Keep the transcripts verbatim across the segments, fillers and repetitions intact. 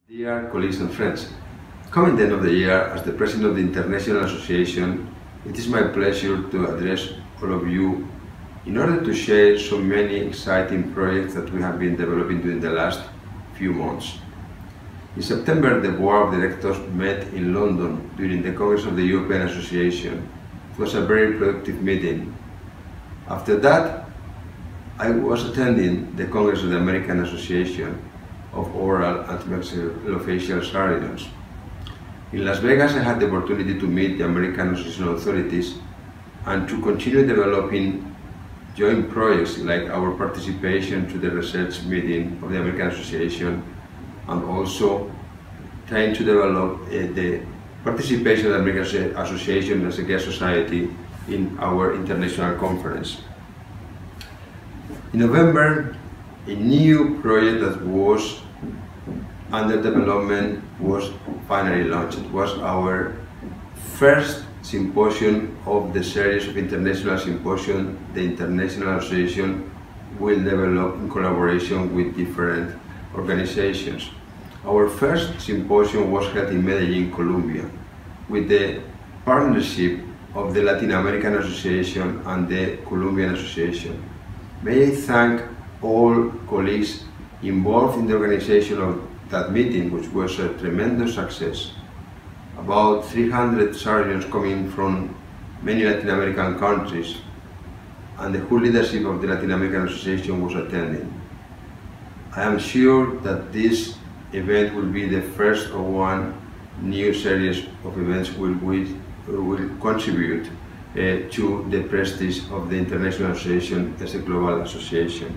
Dear colleagues and friends, coming the end of the year, as the President of the International Association, it is my pleasure to address all of you in order to share so many exciting projects that we have been developing during the last few months. In September, the Board of Directors met in London during the Congress of the European Association. It was a very productive meeting. After that, I was attending the Congress of the American Association of Oral and Maxillofacial Surgeons. In Las Vegas, I had the opportunity to meet the American Association authorities and to continue developing joint projects like our participation to the research meeting of the American Association, and also trying to develop uh, the participation of the American Association as a guest society in our international conference. In November, a new project that was under development was finally launched. It was our first symposium of the series of international symposium the International Association will develop in collaboration with different organizations. Our first symposium was held in Medellin, Colombia, with the partnership of the Latin American Association and the Colombian Association. May I thank all colleagues involved in the organization of that meeting, which was a tremendous success. About three hundred surgeons coming from many Latin American countries, and the whole leadership of the Latin American Association was attending. I am sure that this event will be the first of one new series of events which will, will contribute uh, to the prestige of the International Association as a global association.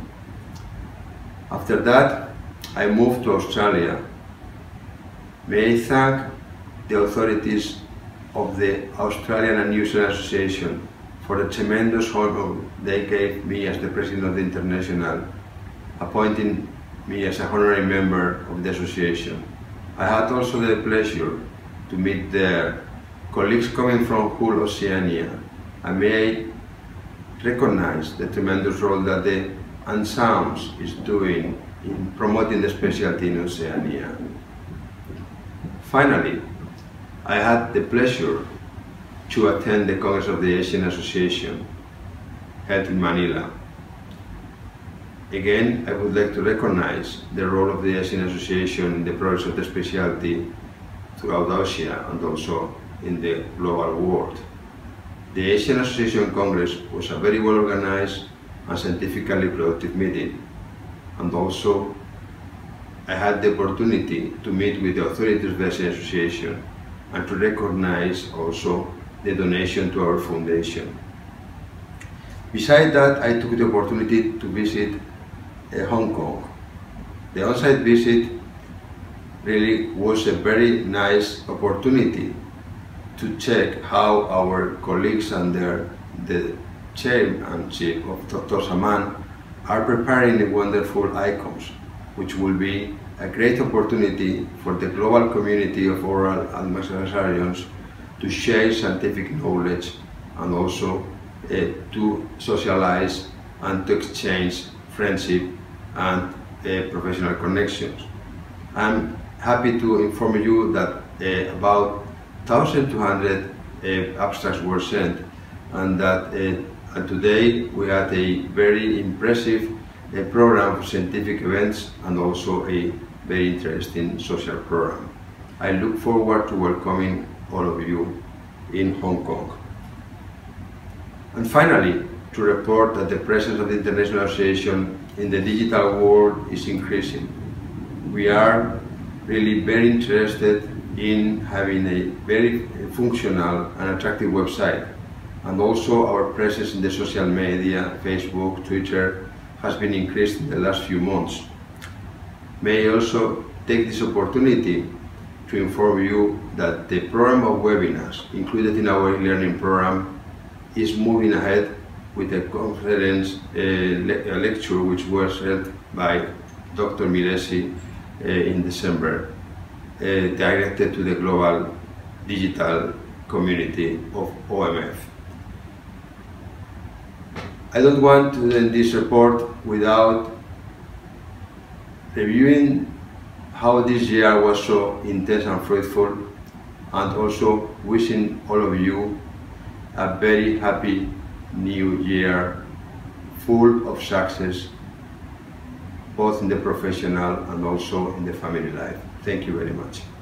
After that, I moved to Australia. May I thank the authorities of the Australian and New Zealand Association for the tremendous honor they gave me as the President of the International, appointing me as a honorary member of the association. I had also the pleasure to meet their colleagues coming from whole Oceania, and may I recognize the tremendous role that the ANSAMS is doing in promoting the specialty in Oceania. Finally, I had the pleasure to attend the Congress of the Asian Association, held in Manila. Again, I would like to recognize the role of the Asian Association in the progress of the specialty throughout Asia and also in the global world. The Asian Association Congress was a very well organized and scientifically productive meeting, and also I had the opportunity to meet with the authorities of the Asian Association and to recognize also the donation to our foundation. Besides that, I took the opportunity to visit uh, Hong Kong. The on-site visit really was a very nice opportunity to check how our colleagues under the chairmanship of Doctor Saman are preparing the wonderful icons, which will be a great opportunity for the global community of oral and maxillary surgeons to share scientific knowledge and also uh, to socialize and to exchange friendship and uh, professional connections. I'm happy to inform you that uh, about one thousand two hundred uh, abstracts were sent, and that uh, and today we had a very impressive uh, program of scientific events and also a very interesting social program. I look forward to welcoming all of you in Hong Kong. And finally, to report that the presence of the International Association in the digital world is increasing. We are really very interested in having a very functional and attractive website, and also our presence in the social media, Facebook, Twitter, has been increased in the last few months. May I also take this opportunity to inform you that the program of webinars included in our e-learning program is moving ahead with a conference uh, le a lecture which was held by Doctor Milesi uh, in December, uh, directed to the global digital community of O M F. I don't want to end this report without reviewing how this year was so intense and fruitful, and also wishing all of you a very happy new year, full of success, both in the professional and also in the family life. Thank you very much.